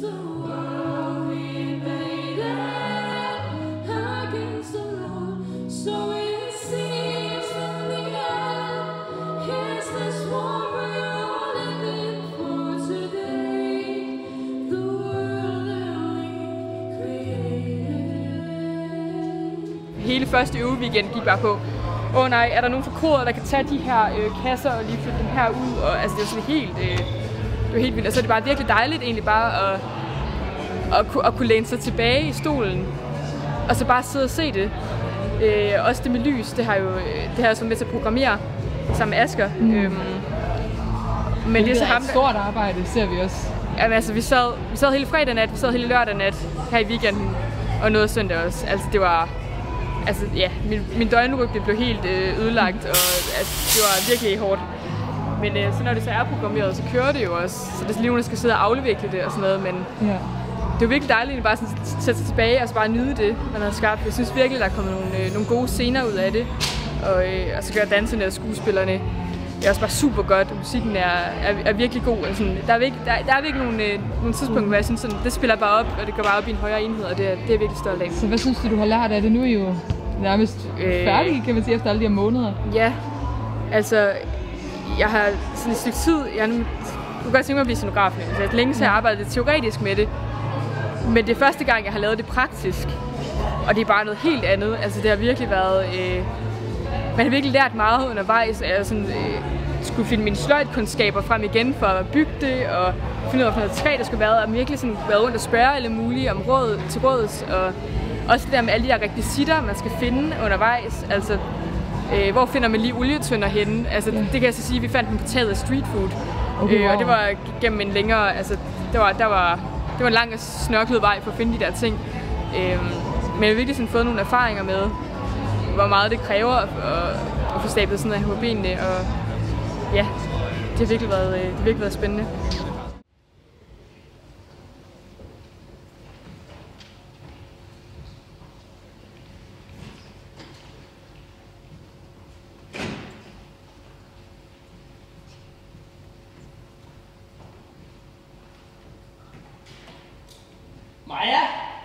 Hele første øveweekend gik bare på, nej, er der nogen fra koret, der kan tage de her kasser og lige flytte dem her ud, og altså det var sådan helt, det var helt vildt. Og så er det bare virkelig dejligt egentlig bare at kunne læne sig tilbage i stolen, og så bare sidde og se det. Også det med lys, det har jeg også været med til at programmere sammen med Asger. Men det er så ham, et stort arbejde, ser vi også. Jamen, altså, vi sad hele fredag nat, vi sad hele lørdag nat her i weekenden, og noget søndag også. Altså, det var... Altså, ja, min døgnryg blev helt ødelagt, og altså, det var virkelig hårdt. Men så når det så er programmeret, så kører det jo også. Så det er lige nogen, der skal sidde og afvikle det og sådan noget, men ja. Det er jo virkelig dejligt at bare sådan sætte sig tilbage og så bare nyde det, man har skabt. Jeg synes virkelig, der er kommet nogle gode scener ud af det, og så gør danserne og skuespillerne det er også bare super godt. Musikken er virkelig god. Altså, der er virkelig nogle tidspunkter, hvor jeg synes, sådan, det spiller bare op, og det går bare op i en højere enhed, og det er virkelig stolt af. Så hvad synes du har lært af det? Nu er I jo nærmest færdige, kan man sige, efter alle de her måneder. Ja, altså, jeg har sådan et stykke tid, jeg kunne godt tænke mig at blive scenograf. Altså, længe så har jeg arbejdet teoretisk med det, men det er første gang, jeg har lavet det praktisk, og det er bare noget helt andet. Altså, det har virkelig været... Man har virkelig lært meget undervejs. Jeg skulle finde mine sløjtkundskaber frem igen for at bygge det, og finde ud af, hvad noget træ der skulle være, og virkelig sådan været rundt og spørge alle mulige om råd til råds, og også det der med alle de der rekvisitter, man skal finde undervejs. Altså, hvor finder man lige olietønder henne? Altså, det kan jeg så sige, at vi fandt dem på taget af street food. Okay, wow. Og det var gennem en længere, altså, det var en lang og snørklet vej for at finde de der ting. Men jeg har virkelig sådan fået nogle erfaringer med, hvor meget det kræver at få stablet sådan noget på benene, og ja, det har virkelig været spændende. Maja?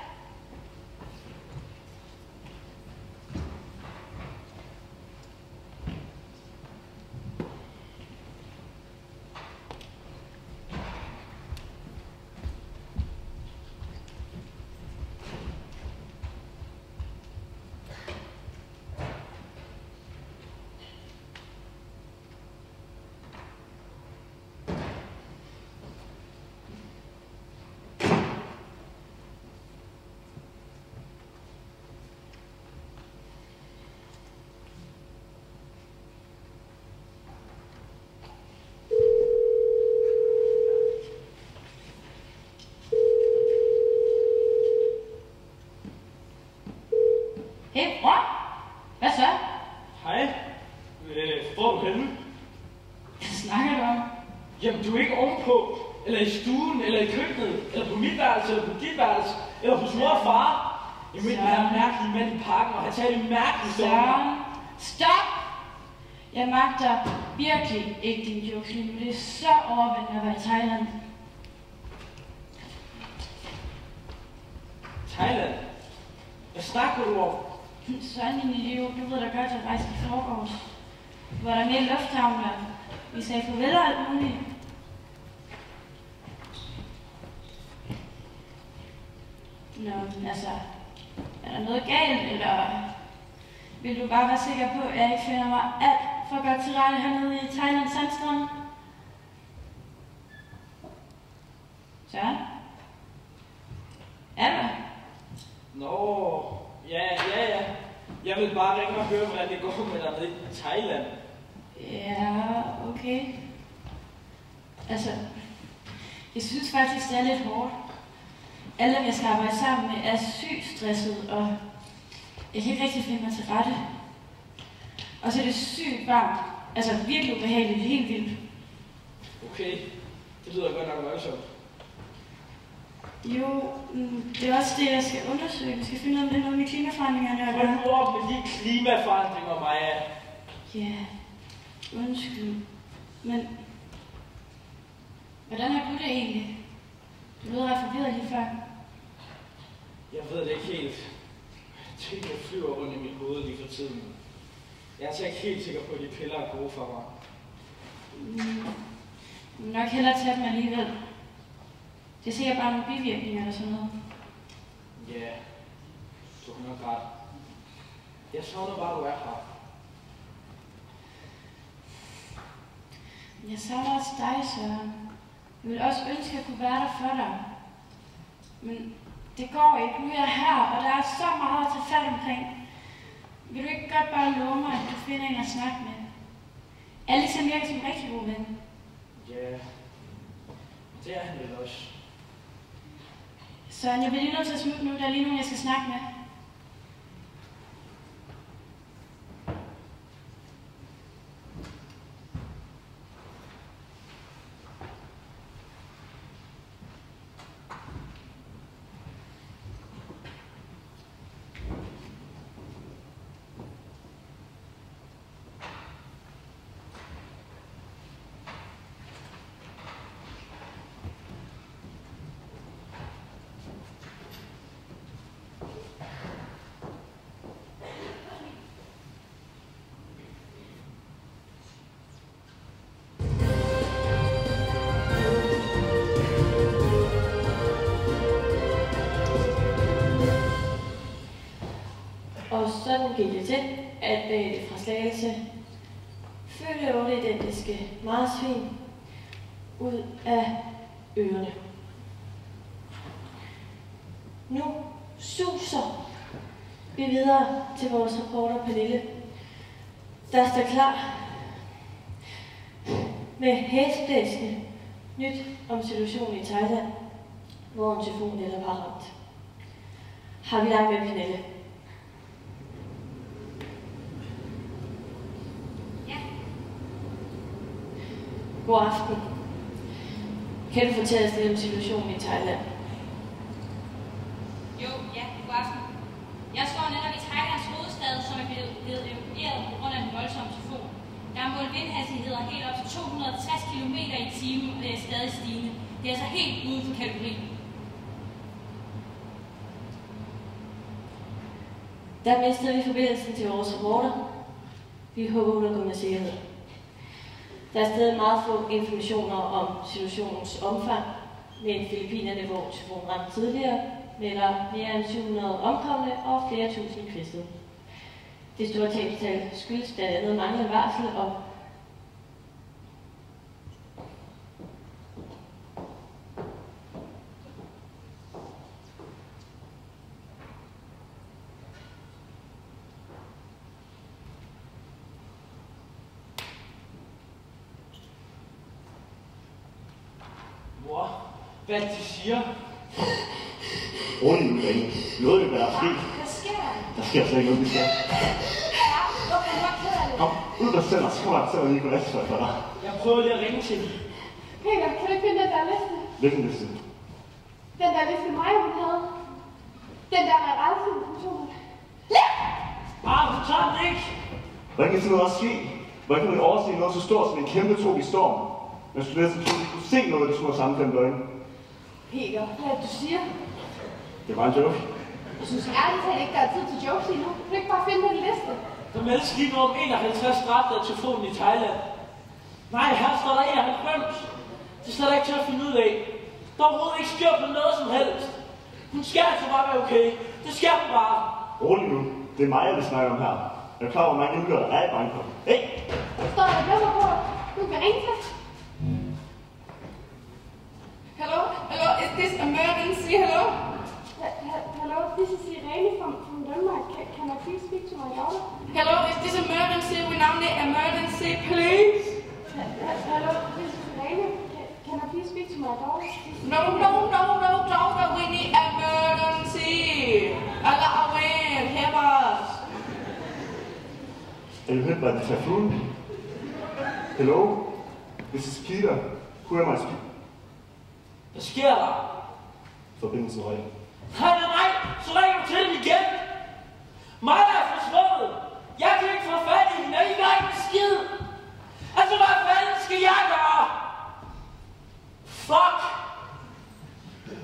Hey, bror. Hvad så? Hej. Hvor er du henne? Hvad snakker du om? Jamen, du er ikke ovenpå, eller i stuen, eller i køkkenet, eller på mit værelse, eller på dit værelse, eller hos mor og far. Jeg mødte den her mærkelige mand i parken, og han talte mærkeligt Søren, stop! Jeg magter virkelig ikke din jokes lige nu. Det er så overvældende at være i Thailand. Thailand? Hvad snakker du om? Søren, din idiot, du ved da godt, at jeg rejste i forgårs, hvor der er mere lufthavn, og vi sagde farvel og alt muligt. Nå, men altså, er der noget galt, eller vil du bare være sikker på, at jeg ikke finder mig alt for godt til rette hernede i Thailands sandstrand? Søren? Er du? Nå, ja. Jeg vil bare ringe og høre, hvordan det går med dig nede i Thailand. Ja, okay. Altså, jeg synes faktisk, det er lidt hårdt. Alle, jeg skal arbejde sammen med, er sygt stresset, og jeg kan ikke rigtig finde mig til rette. Og så er det sygt varmt. Altså, virkelig ubehageligt. Helt vildt. Okay, det lyder godt nok voldsomt. Jo, det er også det, jeg skal undersøge. Jeg skal finde ud af, om det er noget med klimaforandringerne at gøre. Hold nu op med de klimaforandringer, Maja. Ja, undskyld. Men hvordan har du det egentlig? Du lød ret forvirret lige før. Jeg ved det ikke helt. Tingene flyver rundt i mit hoved lige for tiden. Jeg er altså ikke helt sikker på, at de piller er gode for mig. Nok hellere tage dem alligevel. Det er sikkert bare nogle bivirkninger eller sådan noget. Ja, du har nok ret. Jeg savner bare, du er her. Jeg savner også dig, Søren. Jeg vil også ønske, at jeg kunne være der for dig. Men det går ikke. Nu er jeg her, og der er så meget at tage fat omkring. Vil du ikke godt bare love mig, at du finder en at snakke med? Alex virker som en rigtig god ven. Ja, det er han vel også. Søren, jeg bliver lige nødt til at smutte nu. Der er lige nogen, jeg skal snakke med. Og sådan gik det til, at det fra Slagelse følte 8 identiske marsvin ud af ørerne. Nu suser vi videre til vores reporter Pernille, der står klar med hæsblæsende nyt om situationen i Thailand, hvor en tyfon netop har ramt. Har vi lagt med Pernille? God aften. Kan du fortælle os lidt om situationen i Thailand? Jo, ja, god aften. Jeg står netop i Thailands hovedstad, som er blevet evakueret på grund af den voldsomme tyfon. Der er målt vindhastigheder helt op til 260 km i timen, og det er stadig stigende. Det er altså helt uden for kategorien. Der mistede vi forbindelsen til vores reporter. Vi håber, hun er kommet med sikkerhed. Der er stadig meget få informationer om situationens omfang, men Filippinerne, hvor tyfonen ramte tidligere, melder mere end 700 omkomne og flere tusind kvæstede. Det store tabstal skyldes blandt andet manglende varsel og Hvad er det, de siger? Rolig nu, Dane. Noget vil være sket. Hvad sker der? Der sker slet ikke noget, vi skal. Kom, ud der selv, så kommer jeg til at lige gå næste for dig. Jeg prøver lige at ringe til dem. Peter, kan du ikke finde den der liste? Hvilken liste? Den der liste mig, hun havde. Den der med rejseinformationer. Du tager den ikke! Hvordan kan sådan noget også ske? Hvordan kan man overse noget så stort som en kæmpe tropisk storm? Jeg skulle næsten tro, at vi kunne se noget af de små sammenfændte døgn. Peter, hvad er det, du siger? Det var en joke. Jeg synes ærligt talt ikke, der er tid til jokes lige nu. Kan du ikke bare finde den liste? Der meldes lige nu om 51 dræbte af tyfonen i Thailand. Nej, her står der 91. Det står der ikke til at finde ud af. Der er overhovedet ikke styr på noget som helst. Hun skal altså bare være okay. Det skal hun bare. Rolig nu. Det er mig, jeg vil snakke om her. Jeg er klar over, hvor mange indbyggere der er i Bangkok. Hey! Står der et nummer på? Du kan ringe til. Hello? Hello? Is this emergency? Hello? Hello, this is Irene from Denmark. Can I please speak to my daughter? Hello? Is this emergency? We now need emergency, please. Hello, this is Irene. Can I please speak to my daughter? No, daughter. We need emergency. Alarm, help us. Are you hit by the typhoon? Hello? This is Peter. Who am I speaking? Hvad sker der? Forbindelsen røg. Nej, så ringer du til dem igen. Mig er forsvundet. Jeg kan ikke få fat i hende, og I gør ikke en skid. Altså, hvad fanden skal jeg gøre? Fuck.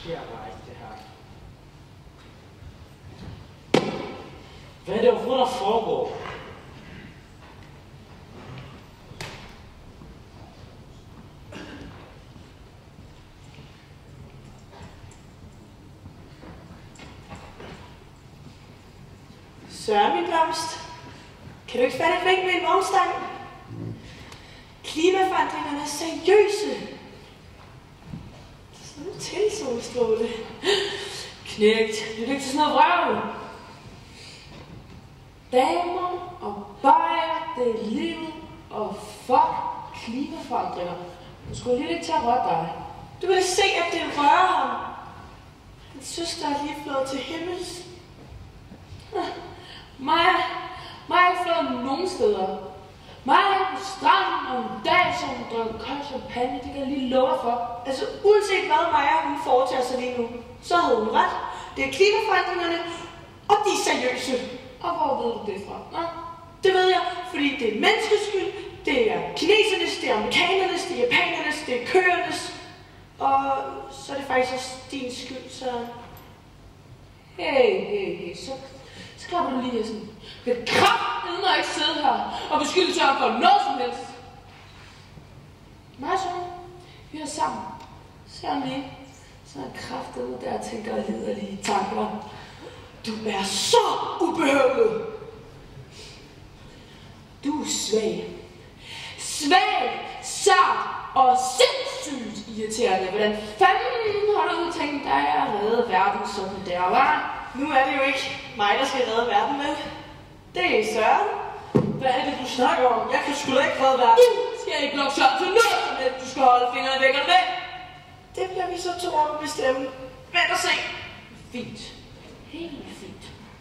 sker bare ikke det her. Hvad er det overhovedet, der foregår? Søren, min blomst. Kan du ikke fatte et vink med en vognstang? Klimaforandringerne er seriøse. Sådan en til solstråle. Knægt, det er ikke til sådan noget vrøvl. Damer og bajer, det er livet, og fuck klimaforandringer. Du skulle lige ikke tage røre dig. Du ville se, at det rører ham. Hans søster er lige flået til himmels. Maja er ikke flået nogen steder. Maja er på stranden og en dag, så hun drikker kold champagne, det kan jeg lige love for. Altså, uanset hvad Maja hun foretager sig lige nu, så havde hun ret. Det er klimaforandringerne, og de er seriøse. Og hvor ved du det fra? Nå, det ved jeg, fordi det er menneskets skyld, det er kinesernes, det er amerikanernes, det er japanernes, det er køernes. Og så er det faktisk også din skyld, så... Hey, så klapper du lige sådan. Du kan kraftedeme ikke sidde her og beskylde Søren for noget som helst. Nej, Søren. Vi er sammen. Søren lige. Så er kraftedeme der tænker liderlige tanker. Du er så ubehøvet. Du er svag. Svag, sart og sindssygt irriterende. Hvordan fanden har du tænkt dig at redde verden, som der var? Nu er det jo ikke mig, der skal redde verden med. Det er Søren. Hvad er det, du snakker om? Jeg kan sgu da ikke redde verden. Du skal ikke lukke Søren til noget, som helst. Du skal holde fingrene væk af det. Det bliver vi så to om at bestemme. Vent og se. Fint. Helt fint.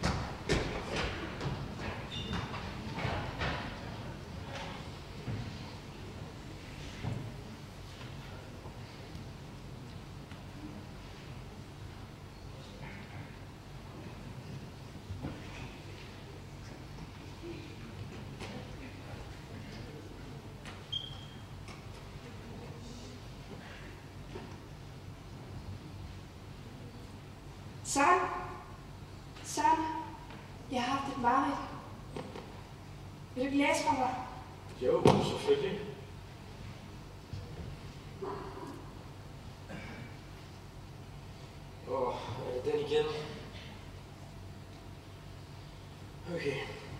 Søren, jeg har haft et mareridt. Vil du ikke læse for mig? Jo, selvfølgelig. Er det den igen? Okay.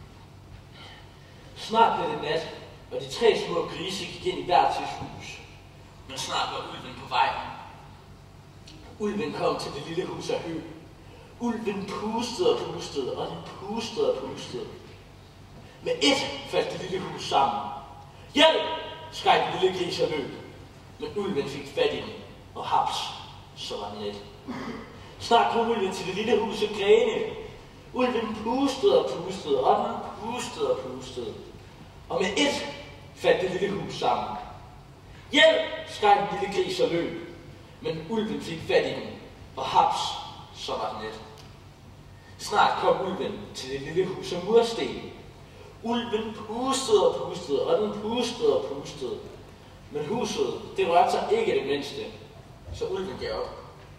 Snart blev det nat, og de 3 små grise gik ind i hver sit hus. Men snart var ulven på vej. Ulven kom til det lille hus af hø. Ulven pustede og pustede, og den pustede og pustede. Med ét faldt det lille hus sammen. Hjælp! Skreg den lille gris og løb. Men ulven fik fat i den, og haps, så var den let. Snart kom ulven til det lille hus af grene. Ulven pustede og pustede, og den pustede og pustede. Og med ét faldt det lille hus sammen. Hjælp! Skreg den lille gris og løb. Men ulven fik fat i den, og haps, så var den let. Snart kom ulven til det lille hus af mursten. Ulven pustede og pustede, og den pustede og pustede. Men huset, det rørte sig ikke det mindste, så ulven gav op.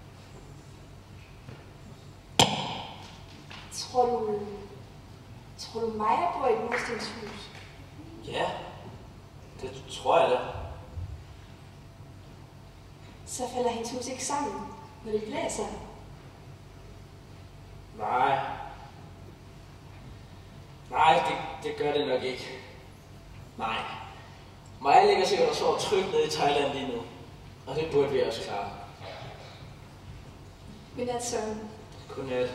Tror du Maja bor i et murstenshus? Ja, det tror jeg da. Så falder hendes hus ikke sammen, når det blæser. Nej, det gør det nok ikke. Nej. Maja ligger sikkert og sover trygt nede i Thailand lige nu. Og det burde vi også klare. Godnat, Søren. Godnat.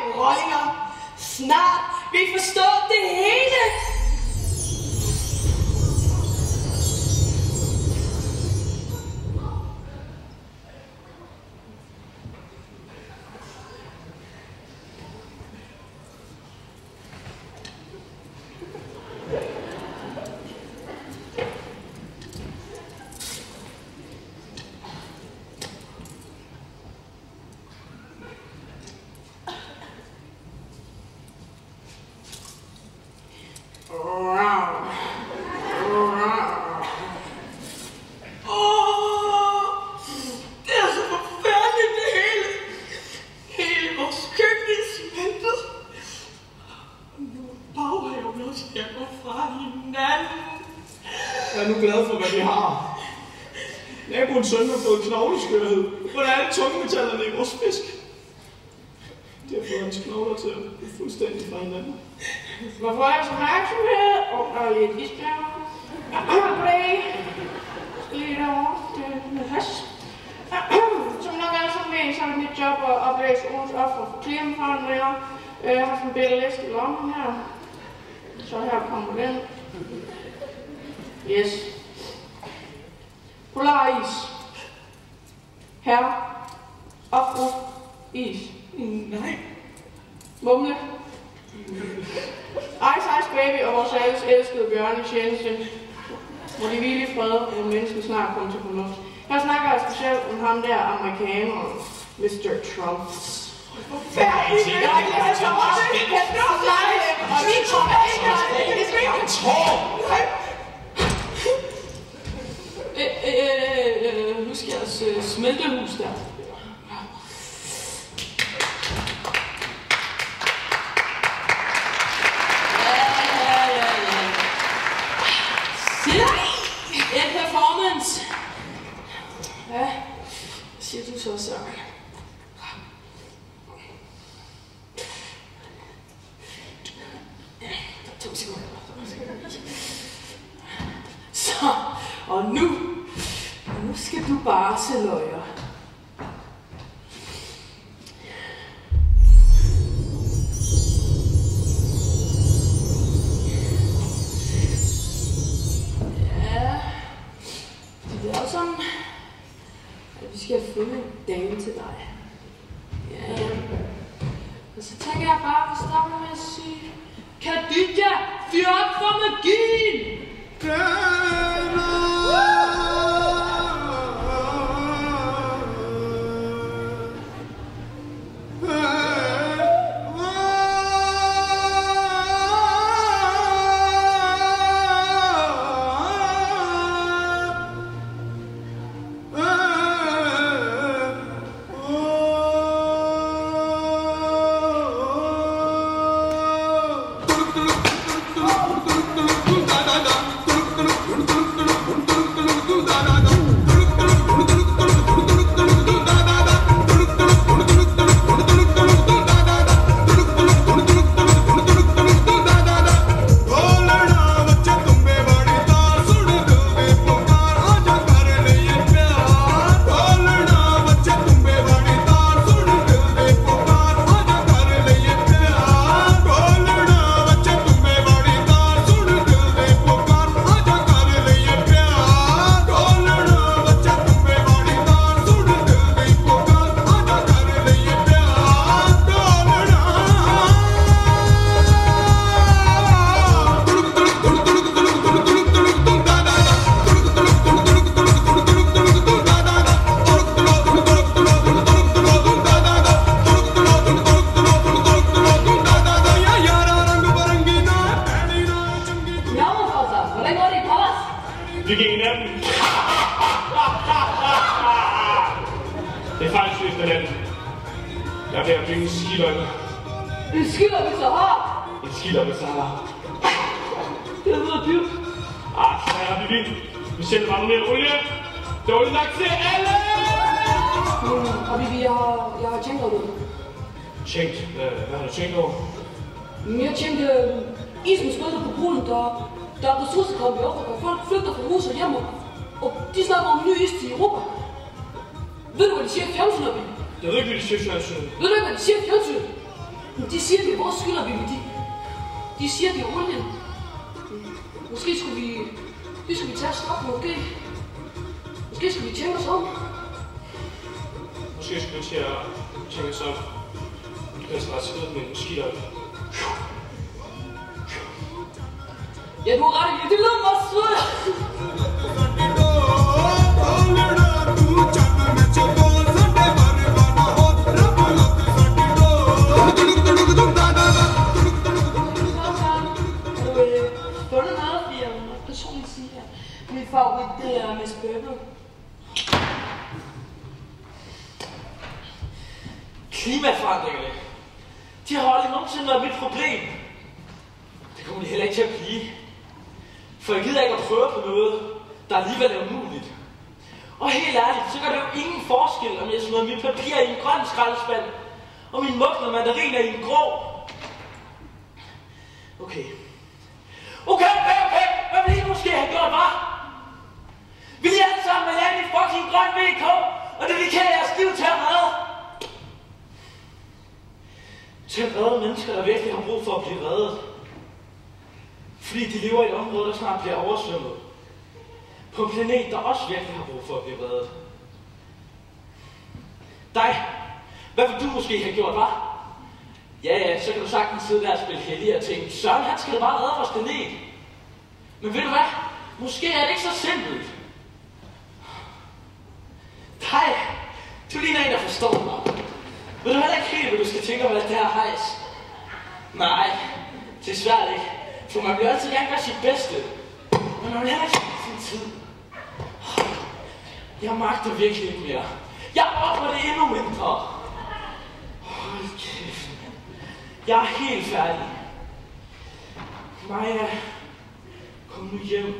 rollinger. Snart vil I forstå det hele. Jeg er nu glad for, hvad vi har. Naboens søn har fået knogleskørhed. Hvordan er det tungemetallerne i vores fisk? De har fået hans knogler til at blive fuldstændig fra hinanden. Hvorfor er jeg så opmærksomhed? Og et isbjerg. Goddag. Skal lige derovre. Det er med pas. Som nok alle sammen ved, så er det mit job at oplæse ugens offer for klimaforandringer. Jeg har haft en billede læst i lommen her. Så her kommer den. Yes. Polaris. Herre. Og fru. Is. Nej. Mumle. Ice Ice Baby og vores alles elskede bjørnetjeneste. Må de hvile i fred, og mennesker snart kommer til fornuft. Her snakker jeg specielt om ham der amerikaner, Mr. Trump. Færdig! Jeg har ikke læst så meget. Jeg står dig, og vi kommer ikke. Det skal ikke tåre. Husk jeres smeltehus der. En performance. Ja, hvad siger du så, Søren? 2 sekunder. Så, og nu skal du bare se løjer. Det er jo sådan, at vi skal finde en dame til dig. Ja. Og så tænker jeg bare, at vi starter med at sige, Khadija, fyr op for magien! Vi gik i natten. Det er faktisk sidste natten. Jeg er ved at bygge en skiløjne. En skiløjne så hård? En skiløjne så hård. Det lyder dyrt. Så er vi vidt. Vi sætter bare noget mere olie. Det er olie nok til alle! Og Bibi, jeg har tænkt over det. Tænkt? Hvad har du tænkt over? Jeg tænkte, isen smelter på Polen, der er ressourcekamp i Afrika. Folk flygter fra hus og hjem, og de snakker om ny is til Europa. Ved du, hvad de siger i fjernsynet? Jeg ved ikke, hvad de siger i fjernsynet. Ved du ikke, hvad de siger i fjernsynet? De siger, det er vores skyld, og de siger, det er olien. Måske skulle vi tage stoppen, måske skulle vi tænke os om. Måske skulle vi til at tænke os op. Du kan altså ret skide med en moskitter. Ja, du har ret i det. Det lyder meget sødt. Fundet noget, fordi jeg må personligt sige her. Min favorit, det er Miss Purple. Klimaforandringerne. De har aldrig nogensinde været mit problem. Det kommer de heller ikke til at blive. For jeg gider ikke at prøve på noget, der alligevel er umuligt. Og helt ærligt, så gør det jo ingen forskel, om jeg smider mit papir i en grøn skraldespand, og min mugne mandariner i en grå. Okay. Hvad vil I måske have gjort, hva'? Vil I alle sammen være lande i fucking grøn VK, og dedikere jeres liv til at redde? Til at redde mennesker, der virkelig har brug for at blive reddet. Fordi de lever i et område, der snart bliver oversvømmet. På en planet, der også virkelig har brug for at blive reddet. Dig, hvad vil du måske have gjort, hva'? Ja, så kan du sagtens sidde der og spille heldig og tænke, Søren, han skal bare redde vores planet. Men ved du hvad? Måske er det ikke så simpelt. Dig, du ligner en, der forstår mig. Ved du heller ikke helt, hvad du skal tænke om alt det her hejs? Nej, desværre ikke. For man bliver altid gerne gøre sit bedste. Men man vil heller ikke spille sin tid. Jeg magter virkelig ikke mere. Jeg opper det endnu mindre. Hold kæft. Jeg er helt færdig. Maja, kom nu hjem.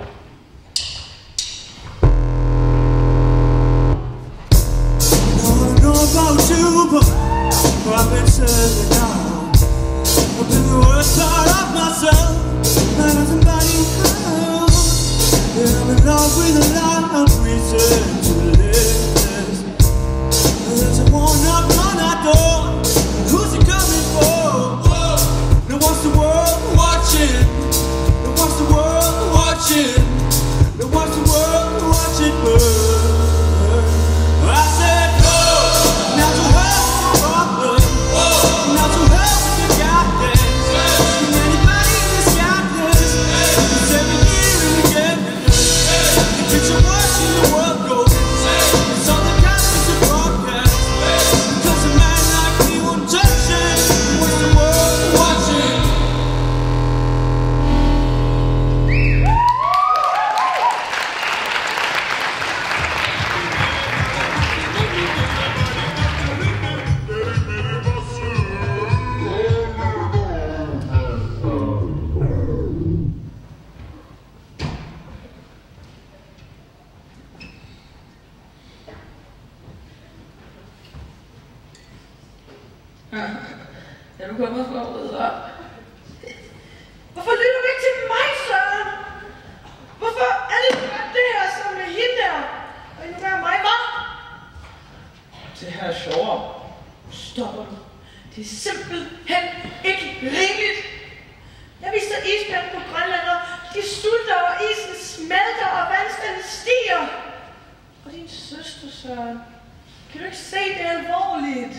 About you, but I've been settling down. I've been the worst part of myself. Not somebody else. Yeah, I'm in love with a lot of reason to live. There's a one knock on our door. Who's it coming for? Now what's the world watching? Now what's the world watching? Now what's the world watching burn? I said go. Now to help the problem. Now to help the goddess. And anybody that's got this. It's every year and again. The picture watching the world go. It's all the conscience of broadcast. Because a man like me won't touch it. What's the world watching? Er du kommet for at rydde op? Hvorfor lytter du ikke til mig, Søren? Hvorfor er det det her som med hende der? Og nu er mig, hvad? Det her er sjovere. Stopper du? Det er simpelthen ikke rimeligt. Jeg viste isbjørn på Grønland, og de sulter, og isen smelter, og vandstanden stiger. Og din søster, Søren. Kan du ikke se, det er alvorligt?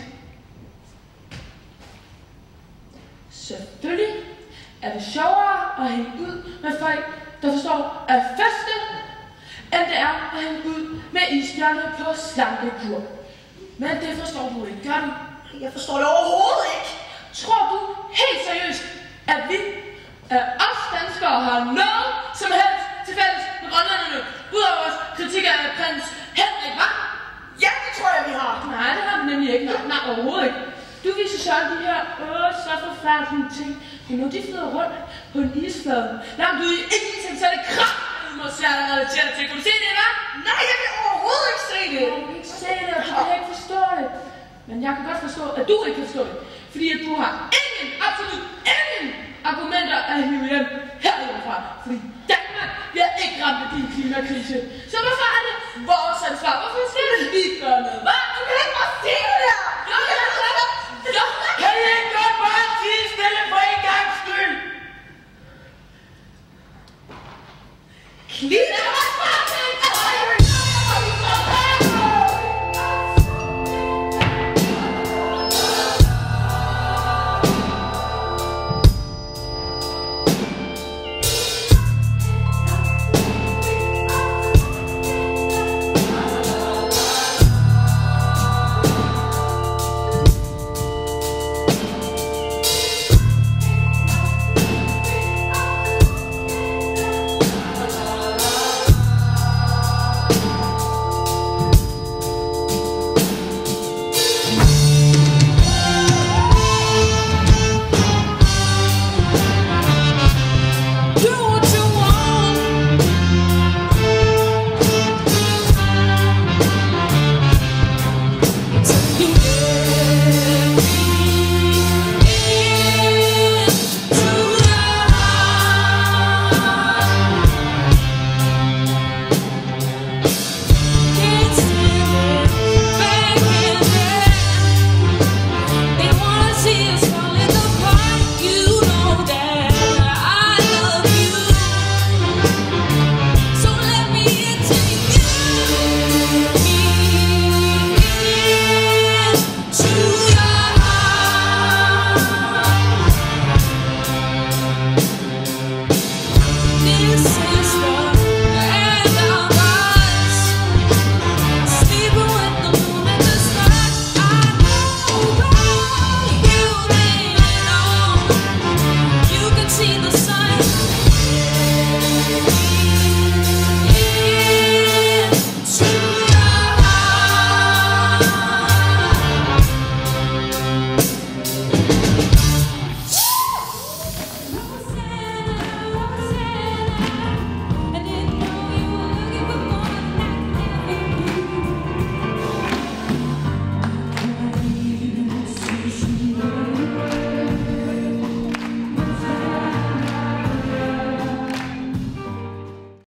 Selvfølgelig er det sjovere at hænge ud med folk, der forstår at faste, end det er at hænge ud med isbjørne på slankekur. Men det forstår du ikke, gør du? Jeg forstår det overhovedet ikke. Tror du helt seriøst, at vi os danskere har noget som helst til fælles med grønlænderne, udover vores kritik af prins Henrik, hva'? Ja, det tror jeg, vi har. Nej, det har vi nemlig ikke. Nej, overhovedet ikke. Du viser så de her så forfærdelige ting, for når de flyder rundt på en isflade, langt ude i ingenting, så er det kraftedeme relateret til. Kan du se det, hva'? Nej, jeg kan overhovedet ikke se det. Jeg kan ikke se det, og du kan ikke forstå det. Men jeg kan godt forstå, at du ikke kan forstå det. Fordi at du har absolut ingen argumenter at hive hjem herhjemmefra. Fordi Danmark bliver ikke ramt af din klimakrise. Så hvorfor er det vores ansvar? Hvorfor skal vi gøre noget? Hvad? Du kan ikke bare sige det der! Kan I ikke godt bare This is the